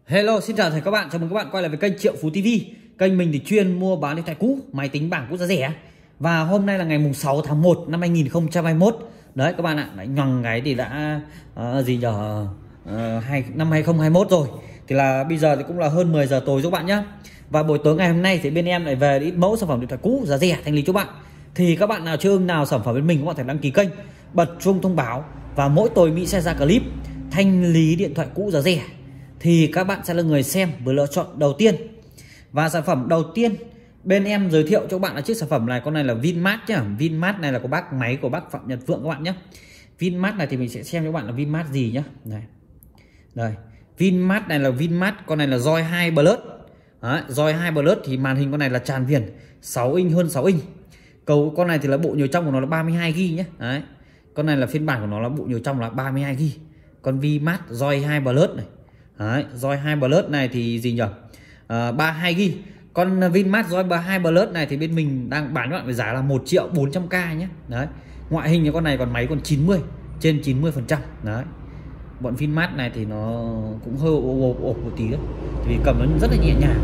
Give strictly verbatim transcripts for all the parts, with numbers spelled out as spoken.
Hello, xin chào thầy các bạn, chào mừng các bạn quay lại với kênh Triệu Phú ti vi. Kênh mình thì chuyên mua bán điện thoại cũ, máy tính bảng cũ giá rẻ. Và hôm nay là ngày mùng sáu tháng một năm hai nghìn không trăm hai mươi mốt. Đấy các bạn ạ, đấy, nhoằng cái thì đã uh, gì nhờ uh, hai, năm hai nghìn không trăm hai mươi mốt rồi. Thì là bây giờ thì cũng là hơn mười giờ tối cho các bạn nhé. Và buổi tối ngày hôm nay thì bên em lại về ít mẫu sản phẩm điện thoại cũ giá rẻ thanh lý cho bạn. Thì các bạn nào chưa ưng nào sản phẩm bên mình, các bạn thể đăng ký kênh, bật chuông thông báo, và mỗi tối Mỹ sẽ ra clip thanh lý điện thoại cũ giá rẻ thì các bạn sẽ là người xem với lựa chọn đầu tiên. Và sản phẩm đầu tiên bên em giới thiệu cho các bạn là chiếc sản phẩm này. Con này là Vinmart nhá. Vinmart này là của bác máy của bác Phạm Nhật Vượng các bạn nhé. Vinmart này thì mình sẽ xem cho các bạn là Vinmart gì nhá. Này. Đây. Vinmart này là Vinmart, con này là Roi hai Plus. Đấy, Roi hai Plus thì màn hình con này là tràn viền sáu inch, hơn sáu inch. Cầu con này thì là bộ nhớ trong của nó là ba mươi hai gi ga bai nhé. Đấy. Con này là phiên bản của nó là bộ nhớ trong là ba mươi hai gi ga bai. Con Vinmart Roi hai Plus này. Đấy, Roi hai Plus này thì gì nhỉ? À, ba mươi hai gi ga bai. Con Vinmart Roi ba mươi hai Plus này thì bên mình đang bán các bạn với giá là một triệu bốn trăm k nhé. Đấy. Ngoại hình của con này còn máy còn chín mươi, trên chín mươi phần trăm. Đấy. Bọn Vinmart này thì nó cũng hơi ộp ộp một tí đấy. Vì cầm nó rất là nhẹ nhàng.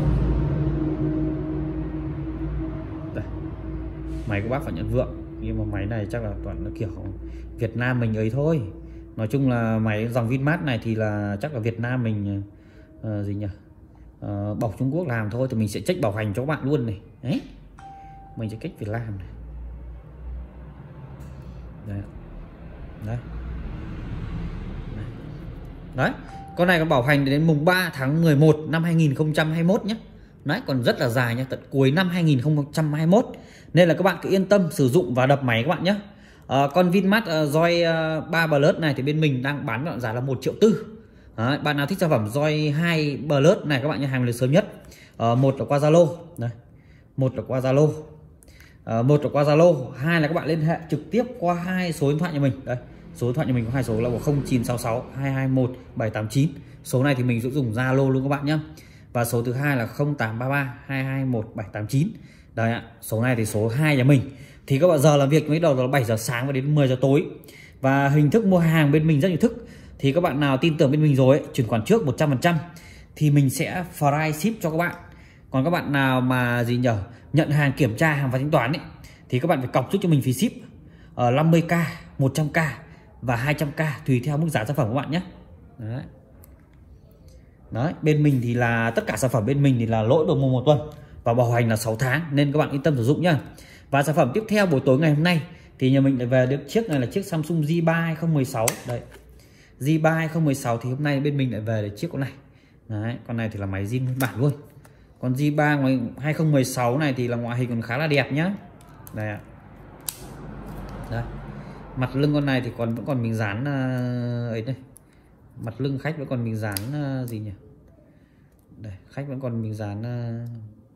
Đây. Máy của bác Phạm Nhật Vượng. Nhưng mà máy này chắc là toàn là kiểu Việt Nam mình ấy thôi. Nói chung là máy dòng Vinmart này thì là chắc là Việt Nam mình uh, gì nhỉ, uh, bọc Trung Quốc làm thôi. Thì mình sẽ check bảo hành cho các bạn luôn này. Đấy, mình sẽ check Việt Nam này. Đấy. Đấy. Đấy, con này còn bảo hành đến mùng ba tháng mười một năm hai nghìn không trăm hai mươi mốt nhé. Đấy, còn rất là dài nha, tận cuối năm hai nghìn không trăm hai mươi mốt. Nên là các bạn cứ yên tâm sử dụng và đập máy các bạn nhé. À, con Vinmart uh, Roi uh, ba Plus này thì bên mình đang bán bạn giá là một triệu tư. Đấy, bạn nào thích sản phẩm Roi hai Plus này các bạn nhé, hàng được sớm nhất. Uh, một là qua Zalo, đây. Một là qua Zalo. Uh, một là qua Zalo, hai là các bạn liên hệ trực tiếp qua hai số điện thoại nhà mình. Đây, số điện thoại nhà mình có hai số là không chín sáu sáu hai hai một bảy tám chín. Số này thì mình sẽ dùng Zalo luôn các bạn nhé. Và số thứ hai là không tám ba ba hai hai một bảy tám chín. Đây ạ, số này thì số hai nhà mình. Thì các bạn giờ làm việc mới đầu là bảy giờ sáng và đến mười giờ tối. Và hình thức mua hàng bên mình rất nhiều thức. Thì các bạn nào tin tưởng bên mình rồi ấy, chuyển khoản trước một trăm phần trăm thì mình sẽ free ship cho các bạn. Còn các bạn nào mà gì nhở, nhận hàng, kiểm tra hàng và thanh toán ấy, thì các bạn phải cọc giúp cho mình phí ship ở năm mươi k, một trăm k và hai trăm k tùy theo mức giá sản phẩm các bạn nhé. Đấy. Đấy, bên mình thì là tất cả sản phẩm bên mình thì là lỗi đồng mùng một tuần và bảo hành là sáu tháng, nên các bạn yên tâm sử dụng nhá. Và sản phẩm tiếp theo buổi tối ngày hôm nay thì nhà mình lại về được chiếc này là chiếc Samsung Z ba hai không một sáu. Đây, Z ba hai không một sáu thì hôm nay bên mình lại về được chiếc con này. Đấy, con này thì là máy zin nguyên bản luôn. Còn Z ba hai không một sáu này thì là ngoại hình còn khá là đẹp nhá. Đây ạ. Đây. Mặt lưng con này thì còn vẫn còn mình dán uh, ấy đây. Mặt lưng khách vẫn còn mình dán uh, gì nhỉ? Đây, khách vẫn còn mình dán uh,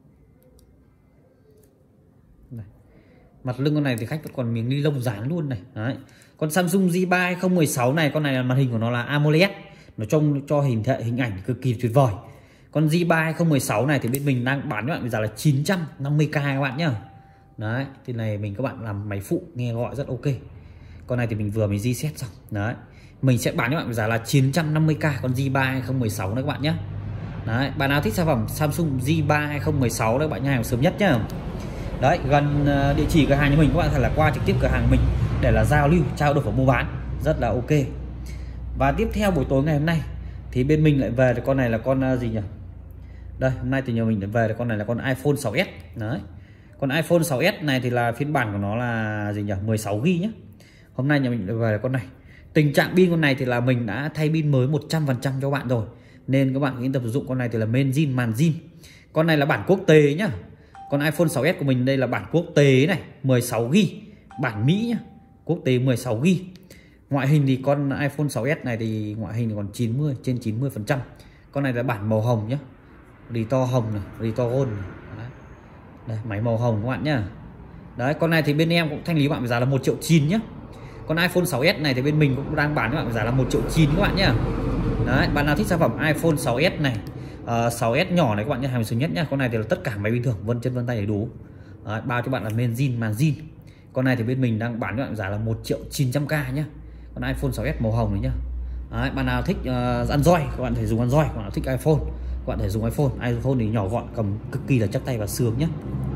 đây. Mặt lưng con này thì khách vẫn còn miếng ni lông dán luôn này. Đấy. Con Samsung Z ba hai không một sáu này, con này là màn hình của nó là AMOLED, nó trông cho hình thể hình ảnh cực kỳ tuyệt vời. Con Z ba hai không một sáu này thì bên mình đang bán các bạn bây giờ là chín trăm năm mươi k các bạn nhá. Đấy, thì này mình các bạn làm máy phụ nghe gọi rất ok. Con này thì mình vừa mới reset xong. Đấy, mình sẽ bán các bạn bây giờ là chín trăm năm mươi k con Z ba hai không một sáu đấy các bạn nhé. Đấy, bạn nào thích sản phẩm Samsung Z ba hai không một sáu đấy các bạn, nhà hàng sớm nhất nhá. Đấy, gần địa chỉ cửa hàng của mình các bạn có thể là qua trực tiếp cửa hàng của mình để là giao lưu, trao đổi và mua bán rất là ok. Và tiếp theo buổi tối ngày hôm nay thì bên mình lại về thì con này là con gì nhỉ? Đây, hôm nay thì nhà mình lại về thì con này là con iPhone sáu S. Đấy. Con iPhone sáu S này thì là phiên bản của nó là gì nhỉ? mười sáu gi ga bai nhé. Hôm nay nhà mình lại về là con này. Tình trạng pin con này thì là mình đã thay pin mới một trăm phần trăm cho các bạn rồi. Nên các bạn yên tâm sử dụng. Con này thì là main zin, màn zin. Con này là bản quốc tế nhá. Con iPhone sáu S của mình đây là bản quốc tế này, mười sáu gi ga bai, bản Mỹ nhá. Quốc tế mười sáu gi ga bai. Ngoại hình thì con iPhone sáu S này thì ngoại hình còn chín mươi, trên chín mươi phần trăm. Con này là bản màu hồng nhá. Rì to hồng này, rì to gold này. Đấy. Đây, máy màu hồng các bạn nhá. Đấy, con này thì bên em cũng thanh lý các bạn với giá là một triệu chín nhá. Con iPhone sáu S này thì bên mình cũng đang bán các bạn với giá là một triệu chín các bạn nhá. Đấy, bạn nào thích sản phẩm iPhone sáu S này, uh, sáu S nhỏ này các bạn nhá, hàng sớm nhất nhá. Con này thì là tất cả máy bình thường, vân chân vân tay đầy đủ. Đấy, bao cho bạn là main zin, màn zin. Con này thì bên mình đang bán các bạn giá là một triệu chín trăm k nhá. Con iPhone sáu S màu hồng này nhá. Đấy, bạn nào thích uh, Android các bạn thể dùng Android, bạn nào thích iPhone các bạn thể dùng iPhone. iPhone thì nhỏ gọn, cầm cực kỳ là chắc tay và sướng nhé.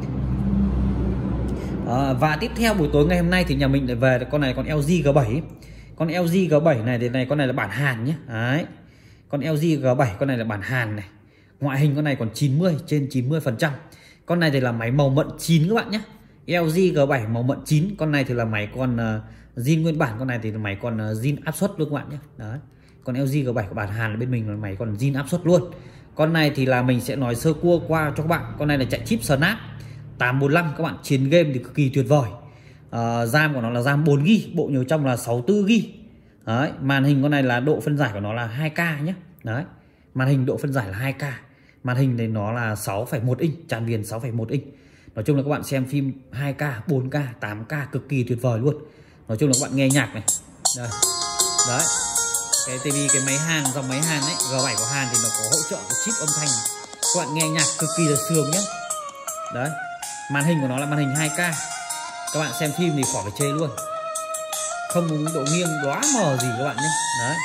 À, và tiếp theo buổi tối ngày hôm nay thì nhà mình lại về con này, con lờ giê G bảy. Con lờ giê G bảy này thì này con này là bản Hàn nhé. Đấy. Con lờ giê G bảy con này là bản Hàn này. Ngoại hình con này còn chín mươi trên chín mươi phần trăm. Con này thì là máy màu mận chín các bạn nhé. lờ giê G bảy màu mận chín. Con này thì là máy còn uh, zin nguyên bản, con này thì là máy còn uh, zin áp suất luôn các bạn nhé. Đấy. Con lờ giê G bảy của bản Hàn bên mình là máy còn zin áp suất luôn. Con này thì là mình sẽ nói sơ cua qua cho các bạn. Con này là chạy chip Snap tám bốn lăm các bạn, chiến game thì cực kỳ tuyệt vời. uh, RAM của nó là RAM bốn gi ga bai, bộ nhớ trong là sáu mươi tư gi ga bai. Đấy, màn hình con này là độ phân giải của nó là hai K nhé. Đấy, màn hình độ phân giải là hai K. Màn hình này nó là sáu phẩy một inch, tràn viền sáu phẩy một inch. Nói chung là các bạn xem phim hai K, bốn K, tám K cực kỳ tuyệt vời luôn. Nói chung là các bạn nghe nhạc này. Đây. Đấy. Cái tivi, cái máy Hàn, dòng máy Hàn ấy, G bảy của Hàn thì nó có hỗ trợ chip âm thanh. Các bạn nghe nhạc cực kỳ là sướng nhé. Đấy. Màn hình của nó là màn hình hai K. Các bạn xem phim thì khỏi phải chê luôn. Không có độ nghiêng đóa mờ gì các bạn nhé. Đấy.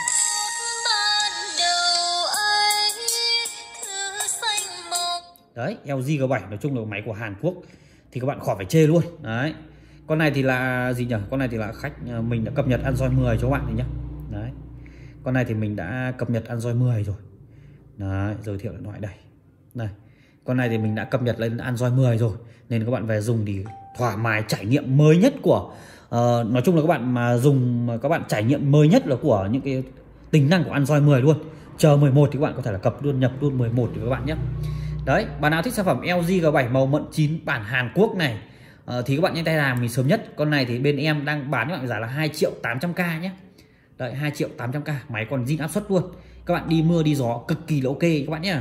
Đấy, lờ giê G bảy nói chung là máy của Hàn Quốc thì các bạn khỏi phải chê luôn. Đấy. Con này thì là gì nhỉ? Con này thì là khách mình đã cập nhật Android mười cho các bạn thì nhá. Đấy. Con này thì mình đã cập nhật Android mười rồi. Đấy, giới thiệu điện thoại đây. Này. Con này thì mình đã cập nhật lên Android mười rồi, nên các bạn về dùng thì thoải mái, trải nghiệm mới nhất của uh, nói chung là các bạn mà dùng các bạn trải nghiệm mới nhất là của những cái tính năng của Android mười luôn. Chờ mười một thì các bạn có thể là cập luôn, nhập luôn mười một thì các bạn nhé. Đấy, bạn nào thích sản phẩm lờ giê G bảy màu mận chín bản Hàn Quốc này uh, thì các bạn nhanh tay làm mình sớm nhất. Con này thì bên em đang bán các bạn giá là hai triệu tám trăm k nhé. Đấy, hai triệu tám trăm k, máy còn zin áp suất luôn. Các bạn đi mưa đi gió cực kỳ là ok các bạn nhé.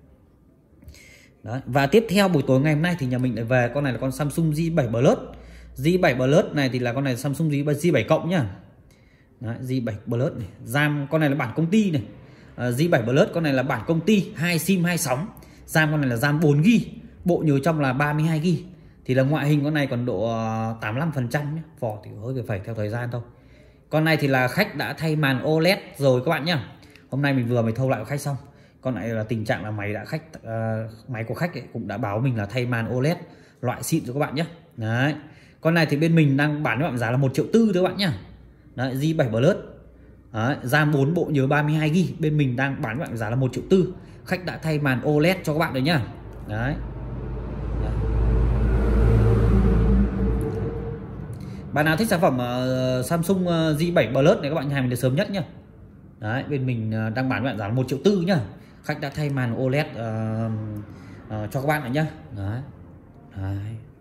Đấy. Và tiếp theo buổi tối ngày hôm nay thì nhà mình lại về con này là con Samsung J bảy Plus. J bảy Plus này thì là con này Samsung J bảy cộng nhá. Đấy, J bảy Plus này, RAM con này là bản công ty này. uh, J bảy Plus con này là bản công ty, hai sim hai sóng. RAM con này là RAM bốn gi ga bai, bộ nhớ trong là ba mươi hai gi ga bai. Thì là ngoại hình con này còn độ tám mươi lăm phần trăm nhé. Vỏ thì hơi phải phải theo thời gian thôi. Con này thì là khách đã thay màn ô led rồi các bạn nhá. Hôm nay mình vừa mới thâu lại của khách xong. Con này là tình trạng là máy đã khách uh, máy của khách ấy cũng đã báo mình là thay màn ô led loại xịn cho các bạn nhé. Đấy. Con này thì bên mình đang bán với bạn giá là một triệu tư các bạn nhá. Đấy, J bảy Plus. Đấy, RAM bốn, bộ nhớ ba mươi hai gi ga bai, bên mình đang bán với bạn giá là một triệu tư. Khách đã thay màn ô led cho các bạn rồi nhá. Đấy. Đấy. Bạn nào thích sản phẩm uh, Samsung uh, J bảy Plus này các bạn hàng mình được sớm nhất nhá. Đấy, bên mình uh, đang bán với bạn giá là một triệu tư nhá. Khách đã thay màn ô led uh, uh, cho các bạn rồi nhá. Đấy. Đấy.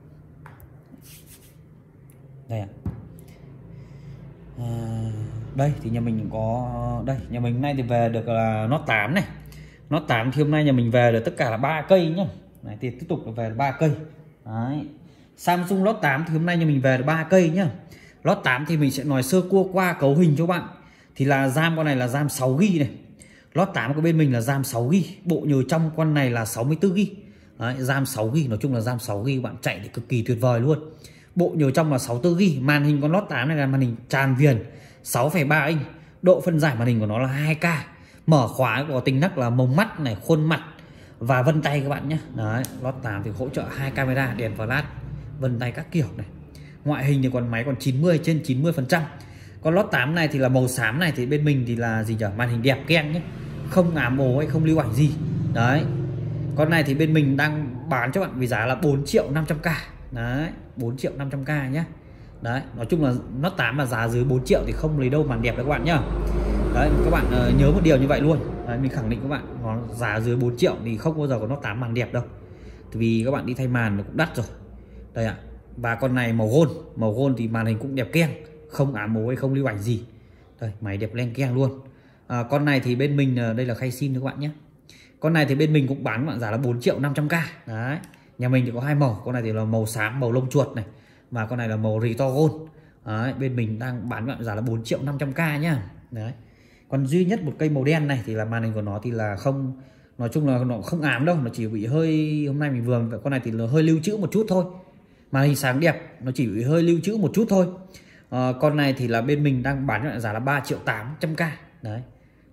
Đây ạ. À, đây thì nhà mình có đây, nhà mình nay thì về được là uh, Note tám này. Note tám thì hôm nay nhà mình về được tất cả là ba cây nhá. Này thì tiếp tục là về ba cây. Đấy. Samsung Note tám thì hôm nay nhà mình về được ba cây nhá. Note tám thì mình sẽ nói sơ cua qua cấu hình cho bạn. Thì là RAM con này là RAM sáu gi ga bai này. Note tám của bên mình là RAM sáu gi ga bai, bộ nhớ trong con này là sáu mươi tư gi ga bai. Đấy, RAM sáu gi ga bai, nói chung là RAM sáu gi ga bai bạn chạy thì cực kỳ tuyệt vời luôn. Bộ nhớ trong là sáu mươi tư gi ga bai, màn hình con Note tám này là màn hình tràn viền sáu phẩy ba inch, độ phân giải màn hình của nó là hai K. Mở khóa có tính năng là màu mắt này, khuôn mặt và vân tay các bạn nhé. Đấy, Note tám thì hỗ trợ hai camera, đèn flash, vân tay các kiểu này. Ngoại hình thì còn máy còn chín mươi trên chín mươi phần trăm. Con Note tám này thì là màu xám này thì bên mình thì là gì nhỉ? Màn hình đẹp keng nhé, không ám ố hay không lưu ảnh gì. Đấy. Con này thì bên mình đang bán cho bạn với giá là bốn triệu năm trăm k. Đấy, bốn triệu năm trăm k nhé. Đấy, nói chung là Note tám mà giá dưới bốn triệu thì không lấy đâu màn đẹp đấy các bạn nhá. Đấy, các bạn uh, nhớ một điều như vậy luôn. Đấy, mình khẳng định các bạn, nó giá dưới bốn triệu thì không bao giờ có Note tám màn đẹp đâu. Vì các bạn đi thay màn nó cũng đắt rồi. Đây ạ. À. Và con này màu gold, màu gold thì màn hình cũng đẹp keng, không ám ố hay không lưu ảnh gì. Đây, máy đẹp len keng luôn. À, con này thì bên mình đây là khay sim các bạn nhé. Con này thì bên mình cũng bán các bạn giá là bốn triệu năm trăm k. Đấy. Nhà mình thì có hai màu, con này thì là màu xám, màu lông chuột này, và con này là màu Rito Gold. Đấy, bên mình đang bán các bạn giá là bốn triệu năm trăm k nhá. Đấy. Còn duy nhất một cây màu đen này thì là màn hình của nó thì là không, nói chung là nó không ám đâu, nó chỉ bị hơi, hôm nay mình vừa con này thì là hơi lưu trữ một chút thôi. Màn hình sáng đẹp, nó chỉ bị hơi lưu trữ một chút thôi. À, con này thì là bên mình đang bán cho bạn giá là ba triệu tám trăm k. Đấy.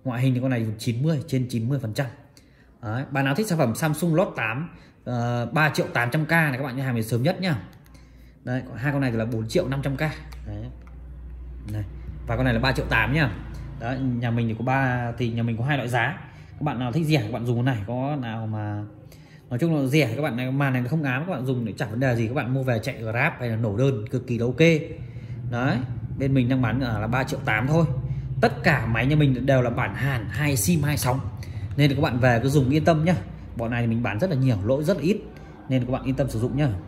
Ngoại hình thì con này chín mươi, trên chín mươi phần trăm. Đấy, bạn nào thích sản phẩm Samsung Note tám uh, ba triệu tám trăm k này các bạn nhé, hàng về sớm nhất nhá. Đấy, hai con này thì là bốn triệu năm trăm k. Đấy. Này. Và con này là ba triệu tám nhá. Đấy, nhà mình thì có ba thì nhà mình có hai loại giá. Các bạn nào thích rẻ các bạn dùng con này, có nào mà nói chung là rẻ các bạn này, màn này không ám các bạn dùng để chẳng vấn đề gì, các bạn mua về chạy Grab hay là nổ đơn cực kỳ là ok. Đấy, bên mình đang bán là ba triệu tám thôi. Tất cả máy nhà mình đều là bản Hàn, hai sim hai sóng, nên là các bạn về cứ dùng yên tâm nhá. Bọn này thì mình bán rất là nhiều, lỗi rất là ít, nên các bạn yên tâm sử dụng nhá.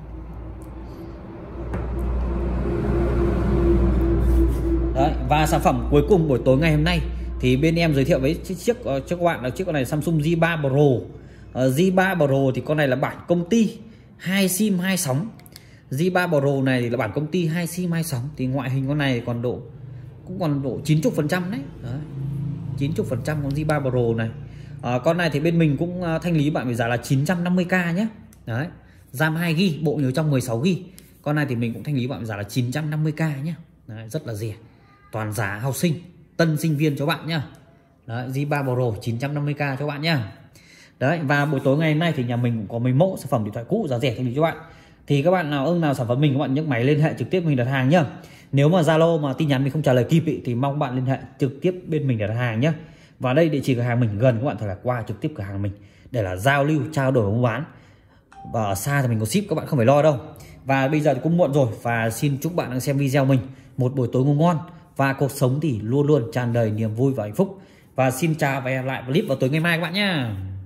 Đấy, và sản phẩm cuối cùng buổi tối ngày hôm nay thì bên em giới thiệu với chiếc cho các bạn là chiếc con này Samsung J ba Pro. uh, J ba Pro thì con này là bản công ty hai sim hai sóng. J ba Pro này thì là bản công ty hai sim hai sóng, thì ngoại hình con này còn độ cũng còn độ chín mươi phần trăm đấy. Đấy, chín mươi phần trăm con J ba Pro này. À, con này thì bên mình cũng thanh lý bạn với giá là chín trăm năm mươi k nhé. Đấy, RAM hai gi ga bai, bộ nhớ trong mười sáu gi ga bai. Con này thì mình cũng thanh lý bạn với giá là chín trăm năm mươi k nhé. Đấy, rất là rẻ, toàn giá học sinh, tân sinh viên cho bạn nhá. Đấy, J ba Pro chín trăm năm mươi k cho bạn nhá. Đấy, và buổi tối ngày hôm nay thì nhà mình cũng có mấy mẫu sản phẩm điện thoại cũ giá rẻ thanh lý cho bạn. Thì các bạn nào ưng nào sản phẩm mình, các bạn nhấc máy liên hệ trực tiếp mình đặt hàng nhá. Nếu mà Zalo mà tin nhắn mình không trả lời kịp ý, thì mong bạn liên hệ trực tiếp bên mình đặt hàng nhá. Và đây địa chỉ cửa hàng mình gần, các bạn thể là qua trực tiếp cửa hàng mình để là giao lưu trao đổi mua bán. Và ở xa thì mình có ship, các bạn không phải lo đâu. Và bây giờ thì cũng muộn rồi, và xin chúc bạn đang xem video mình một buổi tối ngủ ngon, và cuộc sống thì luôn luôn tràn đầy niềm vui và hạnh phúc. Và xin chào và hẹn lại clip vào tối ngày mai các bạn nhé.